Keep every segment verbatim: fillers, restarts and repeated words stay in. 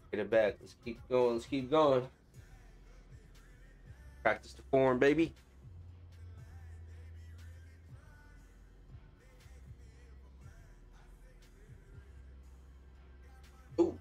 Get it back. Let's keep going. Let's keep going. Practice the form, baby. Ooh.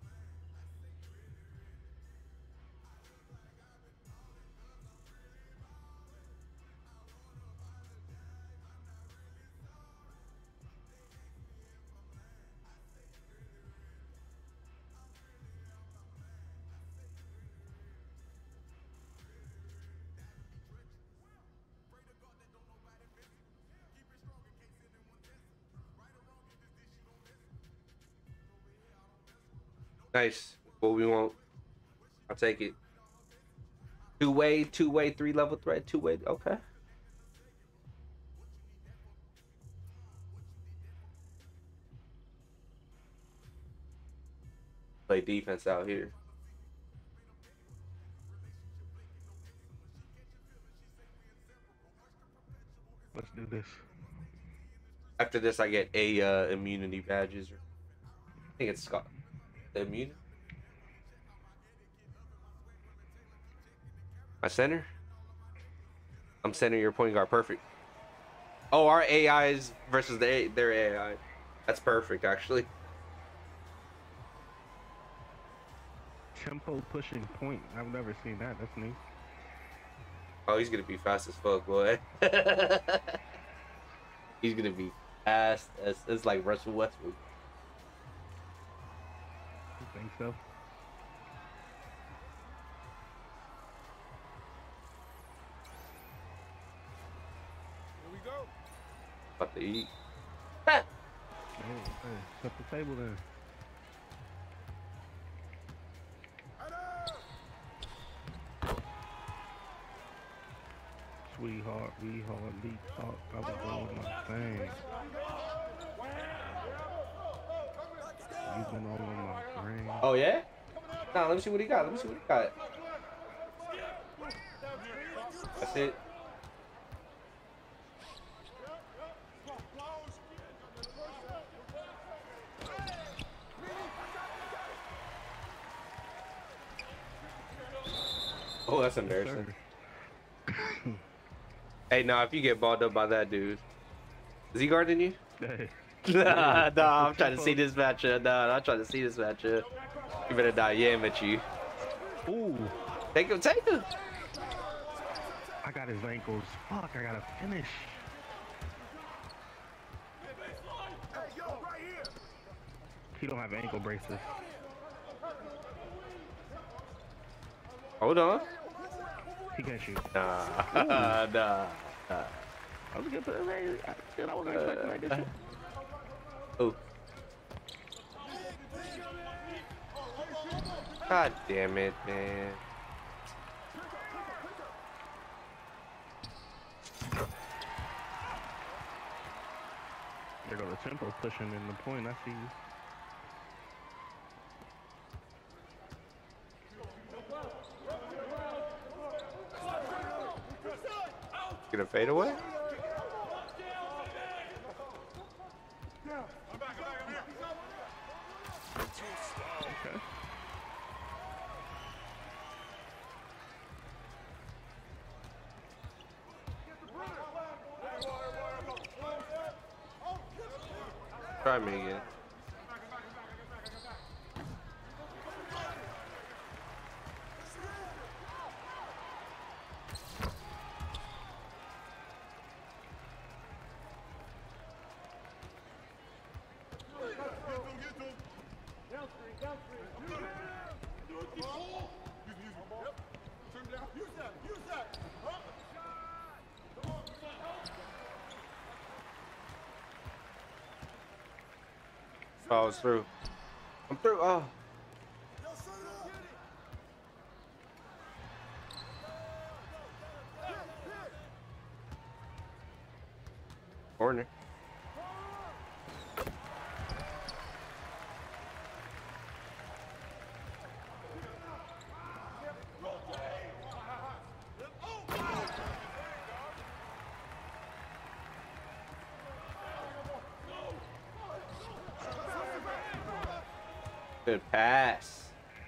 Nice. What we want. I'll take it. Two way, two way, three level threat, two way. Okay. Play defense out here. Let's do this. After this, I get a uh, immunity badges. I think it's Scott. The immunity. My center. I'm center. Your point guard. Perfect. Oh, our A Is versus the, their A I. That's perfect, actually. Tempo pushing point. I've never seen that. That's new. Oh, he's gonna be fast as fuck, boy. He's gonna be fast as it's like Russell Westbrook. I think so. Here we go. About to eat. Oh, hey, set the table then. Sweetheart, we hard deep talk. I was doing my thing. You've been all on my brain. Oh yeah? Nah, let me see what he got. Let me see what he got. That's it. Oh, that's embarrassing. Hey, nah, if you get balled up by that dude, is he guarding you? Hey. Nah, nah, I'm trying to see this matchup. Nah, I'm trying to see this matchup. You better not yam at you. Ooh. Take him, take him. I got his ankles. Fuck, I gotta finish. He don't have ankle braces. Hold on. He can't shoot. Nah, nah, nah. I was good for that. I wasn't expecting that good shit. Oh. God damn it, man. There go the tempo pushing in the point. I see you. Gonna fade away? Okay. Try me again. Oh, I was through. I'm through. Oh. Corner. Good pass.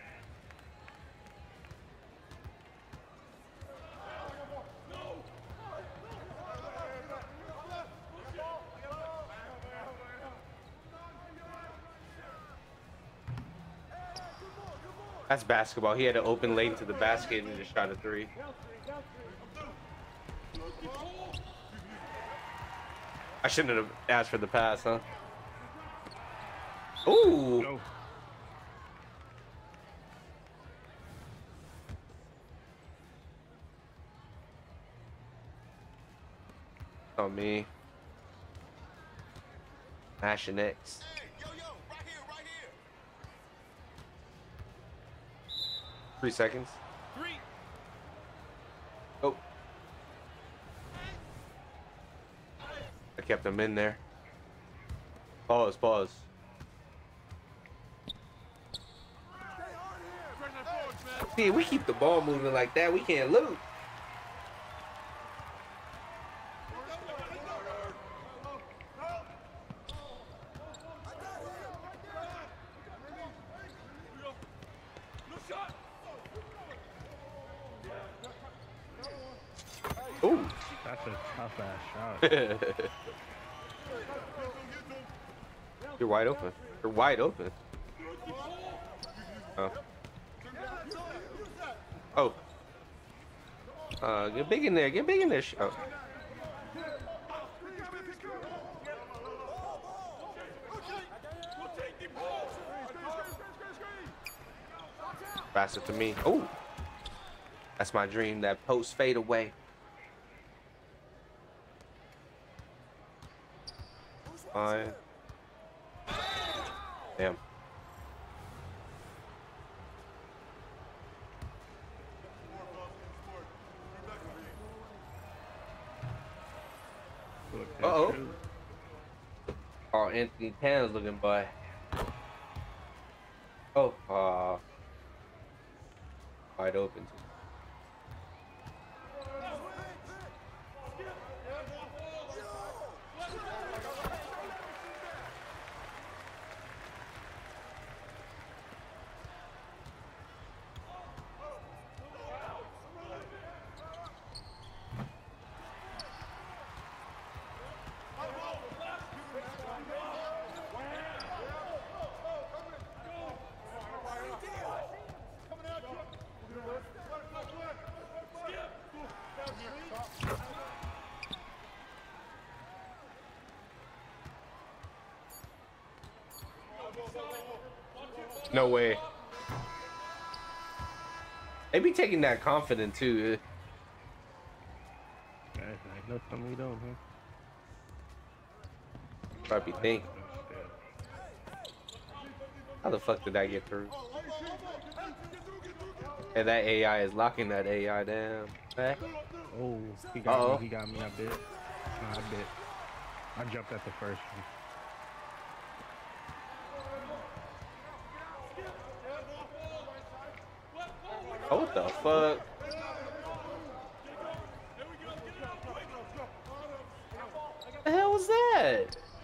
That's basketball. He had an open lane to the basket and just shot a three. I shouldn't have asked for the pass, huh? Ooh. No. On me. Mashing X. Hey, yo, yo, right here, right here. Three seconds. Three. Oh. I kept him in there. Pause, pause. See, we keep the ball moving like that. We can't lose. Ooh. That's a tough ass shot. You're wide open. You're wide open. Oh. Oh. Uh, get big in there. Get big in there. Oh. Pass it to me. Oh. That's my dream. That post fade away. Fine. Damn. Uh oh. Oh, Anthony Tann's looking by. Oh, uh, wide open. No way. They be taking that confident too. Guys, I know something we don't, huh? Probably think. How the fuck did I get through? And that A I is locking that A I down. Back. Oh, he got Uh-oh. me. He got me. I bit. Nah, I bit. I jumped at the first one. Oh, what the fuck? The hell was that?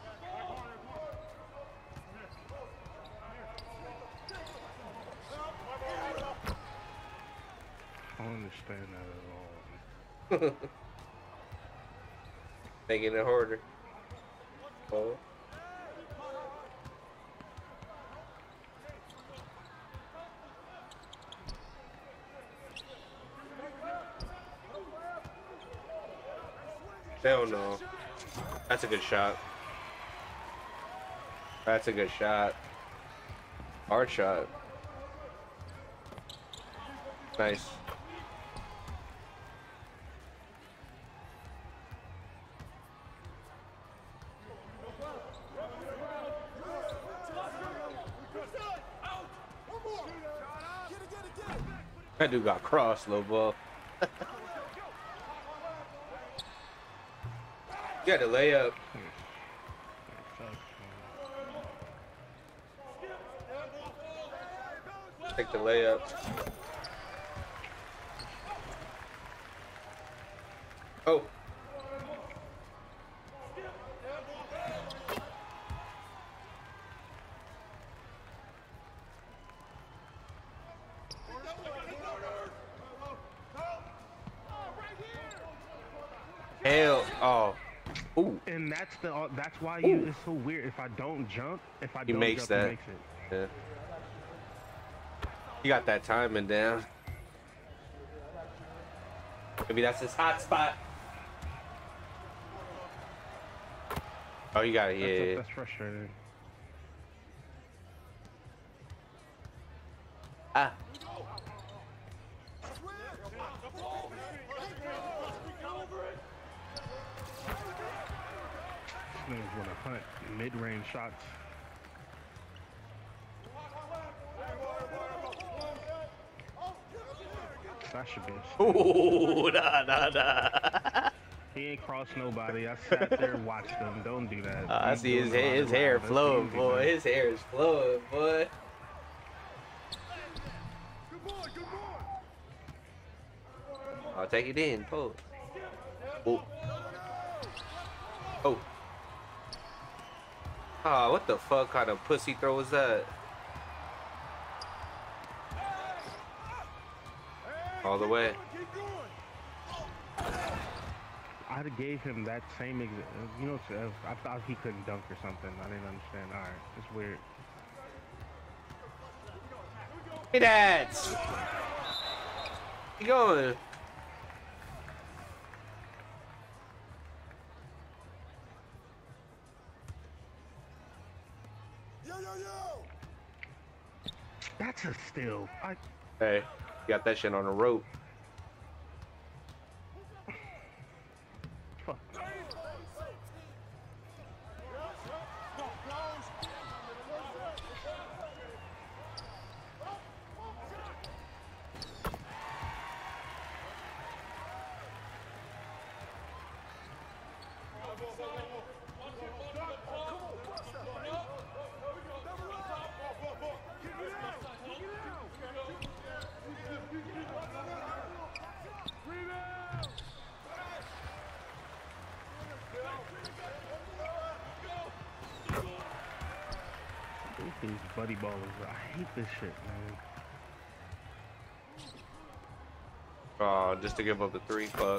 I don't understand that at all. Making it harder. Oh. Hell no. That's a good shot. That's a good shot. Hard shot. Nice. That dude got crossed, little ball. You got to lay up. Take the layup. Oh. Hell, oh. Ooh. And that's the. Uh, that's why you. Ooh. It's so weird. If I don't jump, if I he don't makes jump, that. he makes it. Yeah. You got that timing down. Maybe that's his hot spot. Oh, you got it. Yeah. That's, that's frustrating. Ah. This niggas want to hunt mid-range shots. That should be. Ooh, nah, nah, nah. He ain't crossed nobody. I sat there and watched him. Don't do that. Uh, I He's see his doing a hair, lot his of hair round. That's flowing, easy, boy. man. His hair is flowing, boy. I'll take it in. Pose. Oh. Oh. Ah, what the fuck kind of pussy throw was that? All the way. I'd have gave him that same ex you know, if I thought he couldn't dunk or something. I didn't understand. All right, it's weird. Hey, dads. You going? Yo, yo, yo! That's a steal. I Hey, you got that shit on a rope. fuck. These buddy ballers, I hate this shit, man. Oh, just to give up the three, fuck.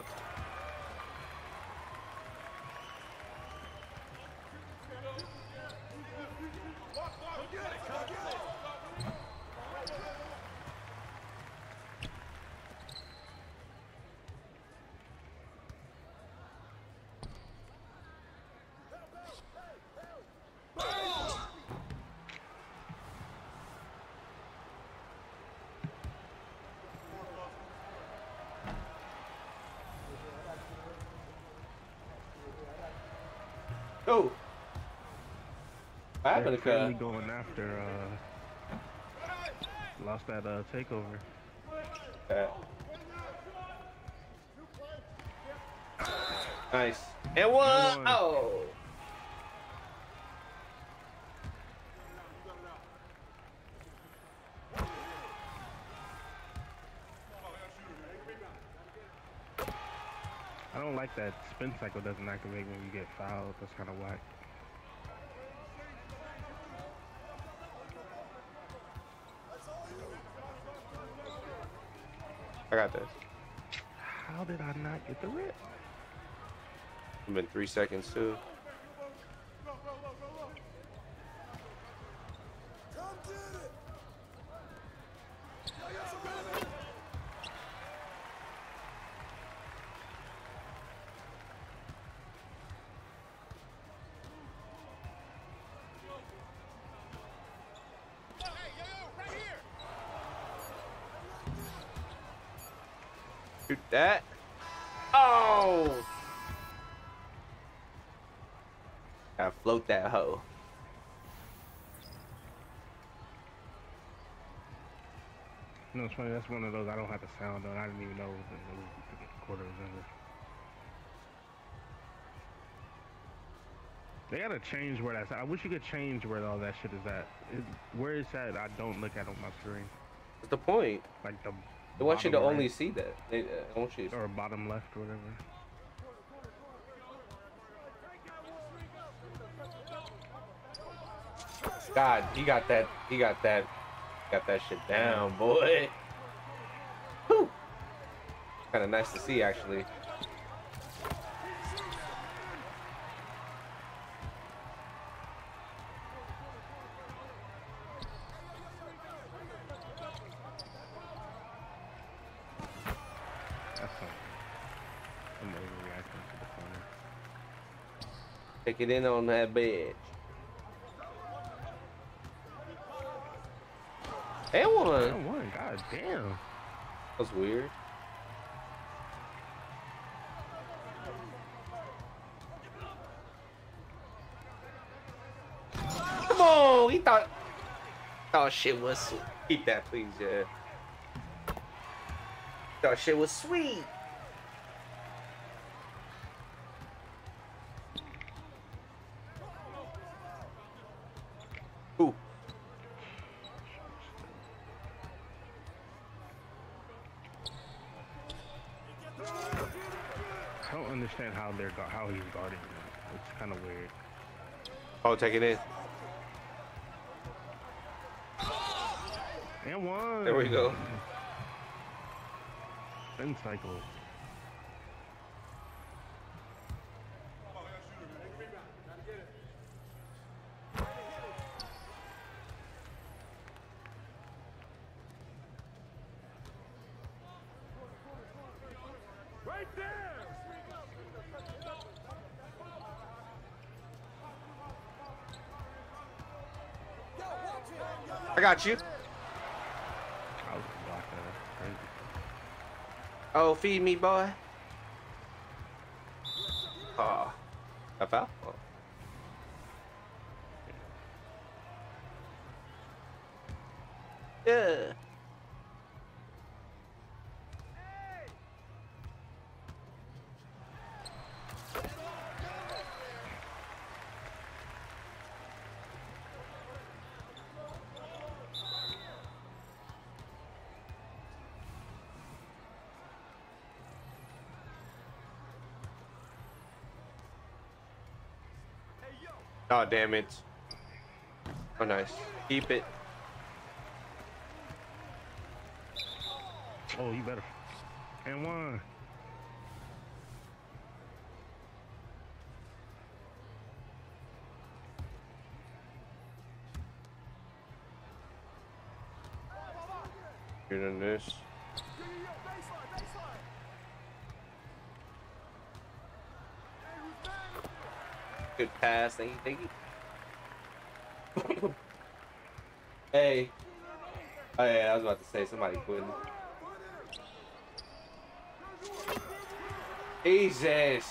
Oh, what happened to They're Cut? clearly going after, uh, lost that, uh, takeover. Yeah. Nice. And one. And one. Oh. I don't like that spin cycle doesn't activate when you get fouled. That's kind of whack. I got this. How did I not get the rip? It's been three seconds too. Come get it! Hey, yo, yo, right here! Shoot that. Oh. Gotta float that hoe. You know, it's funny. That's one of those I don't have the sound on. I didn't even know that it was the quarter was ended. They gotta change where that's at. I wish you could change where all that shit is at. It, where it's at, I don't look at on my screen. What's the point? Like the They want you to bottom only right see that. They uh, want you. or bottom left or whatever. God, he got that. He got that. Got that shit down, boy. Whew. Kind of nice to see, actually. Take it in on that bitch. And one. And one. God damn. That was weird. Come on, he thought. Thought shit was sweet. Keep that, please, yeah. Thought shit was sweet. Ooh. I don't understand how they're gu- how he's guarding him. It's kind of weird. Oh, take it in. And one. There we go. Spin cycle. Right there! Yo, watch it! I got you. I was gonna block that. That's crazy. Oh, feed me, boy. Oh, I foul. Oh. Yeah. Oh, damn it. Oh, nice. Keep it. Oh, you better. And one. You're doing this. Yo, yo, yo, baseline, baseline! Hey, who's back? Good pass. Thank you. Thank you. Hey. Oh, yeah, I was about to say somebody quitting. Jesus.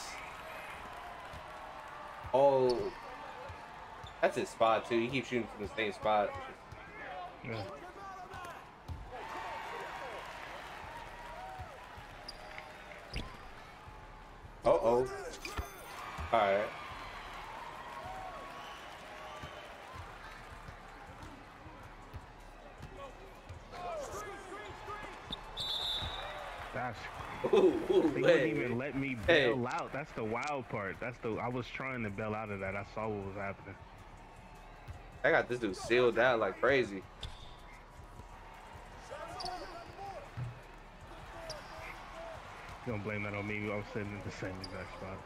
Oh. That's his spot, too. He keeps shooting from the same spot. Yeah. Uh-oh. Alright. That's. Ooh, ooh, They hey. wouldn't even let me Hey. bail out. That's the wild part. That's the. I was trying to bail out of that. I saw what was happening. I got this dude sealed out like crazy. You don't blame that on me. I was sitting in the same exact spot.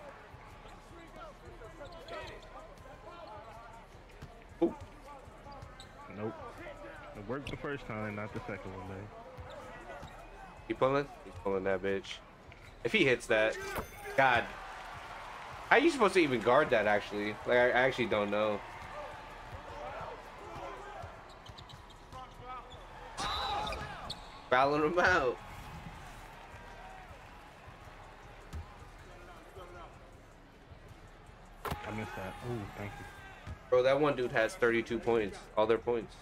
Ooh. Nope. It worked the first time, not the second one, babe. He pulling? He's pulling that bitch. If he hits that, God. How are you supposed to even guard that, actually? Like, I, I actually don't know. Fouling him out. I missed that. Ooh, thank you. Bro, that one dude has thirty-two points. All their points.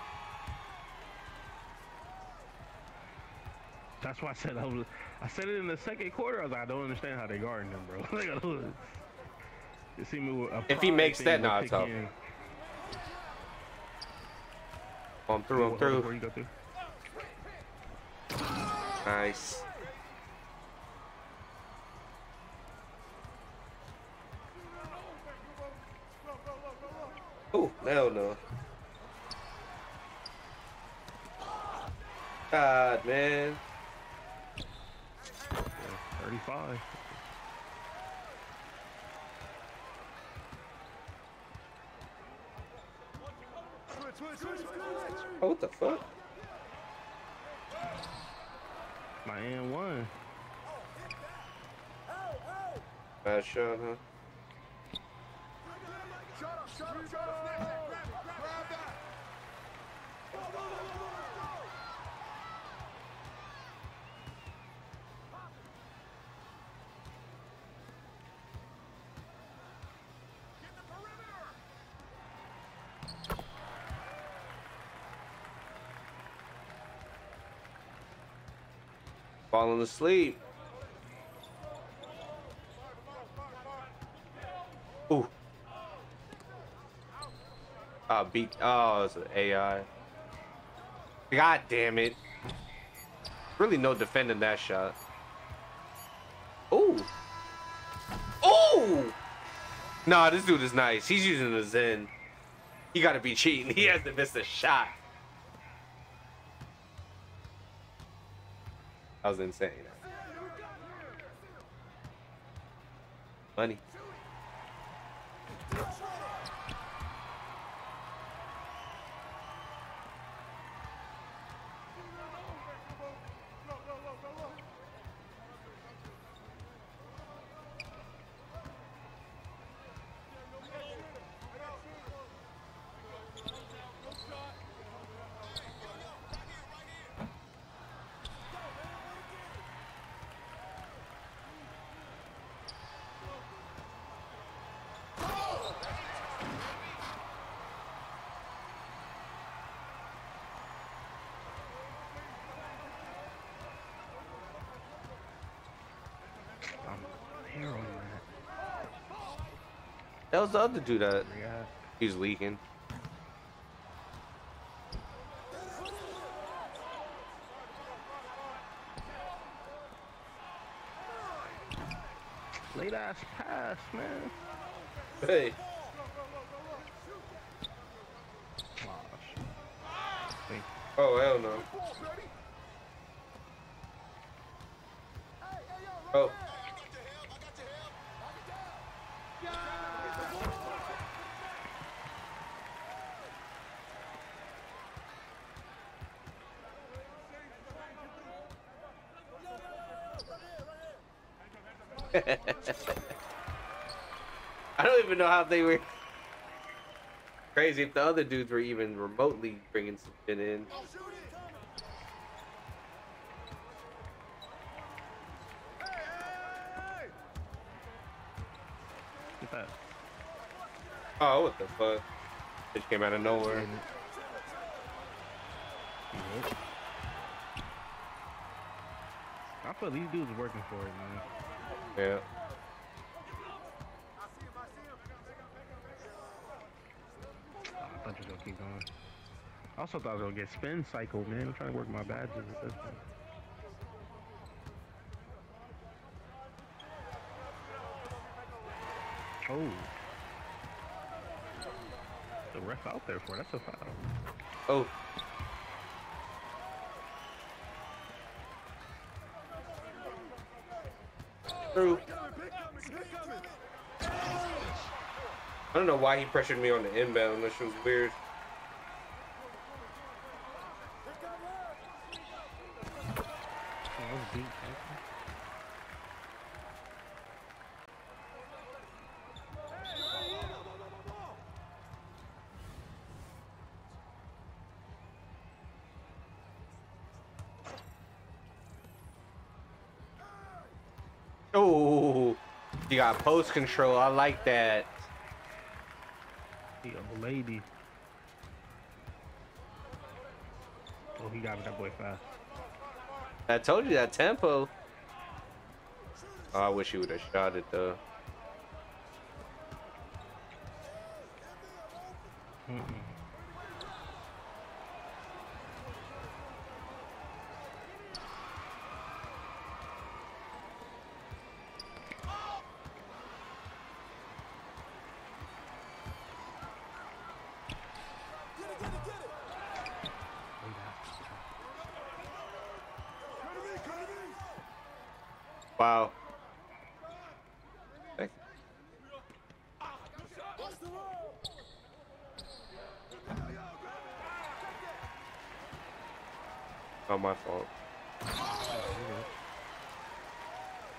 That's why I said I was. I said it in the second quarter. I was like, I don't understand how they guarding him, bro. Like, I don't- it seemed to a If he pride makes thing that, to nah, it's kick up. in. I'm through, I'm Before through. you go through. Nice. Oh, hell no. God, man. thirty-five. Switch, switch, switch, switch! Oh, what the fuck? My N one. Hey, hey! Bad shot, huh? Shut up, shut up, snap that, grab it, grab that. Go, go, go, go, go, go. Get the perimeter. Falling asleep. Ooh. Oh, beat. Oh, it's an A I. God damn it. Really no defending that shot. Ooh. Ooh. Nah, this dude is nice. He's using the Zen. He gotta be cheating. He has to miss a shot. That was insane. Money. Hair on that. That was the other dude that Yeah. he was leaking. Late ass pass, man. Hey. Gosh. Thank Oh, hell no. Oh. I don't even know how they were crazy if the other dudes were even remotely bringing some shit in. Get that. Oh, what the fuck? Just came out of nowhere. Yep. I feel these dudes are working for it, man. Yeah. Oh, I thought you were gonna keep going. I also thought I was gonna get spin cycle, man. I'm trying to work my badges at this point. Oh. The ref out there for it. That's a foul. Oh. True. I don't know why he pressured me on the inbound. That shit was weird. Oh, that was deep, man. Oh, you got post control. I like that. The old lady. Oh, he got that boy fast. I told you that tempo. Oh, I wish he would have shot it though. Mm-mm. Wow. Thank Not my fault.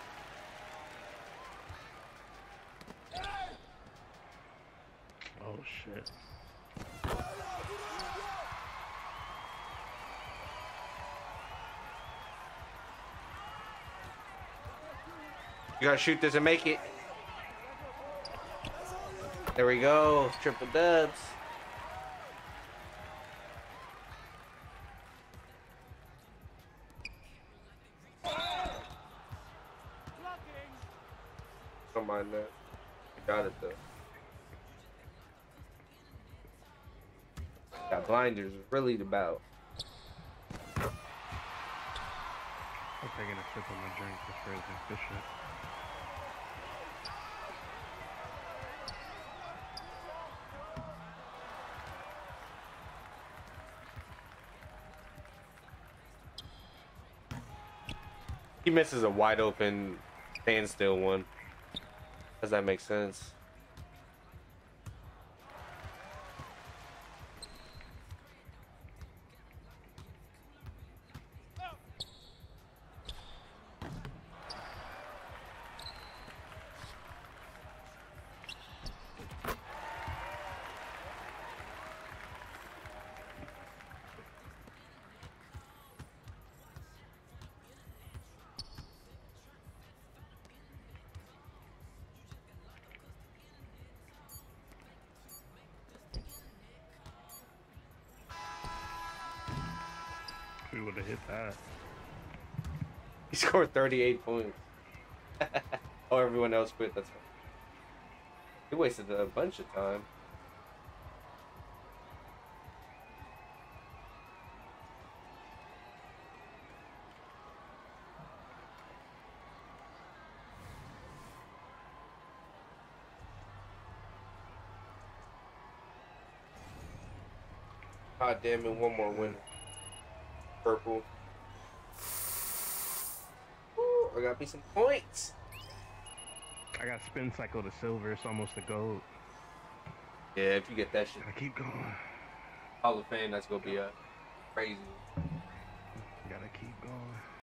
Oh You gotta shoot this and make it. There we go. Triple dubs. Don't mind that. I got it though. Got blinders. Really the bout. I'm taking a sip of my drink. That's crazy. This shit. He misses a wide open standstill one. Does that make sense? We would have hit that. He scored thirty-eight points. Oh, everyone else quit. That's fine. He wasted a bunch of time. God damn it, one more win. Purple. Ooh, I got me some points. I got spin cycle to silver. It's almost a gold. Yeah, if you get that shit. I keep going. Hall of Fame, that's gonna be uh, crazy. Gotta keep going.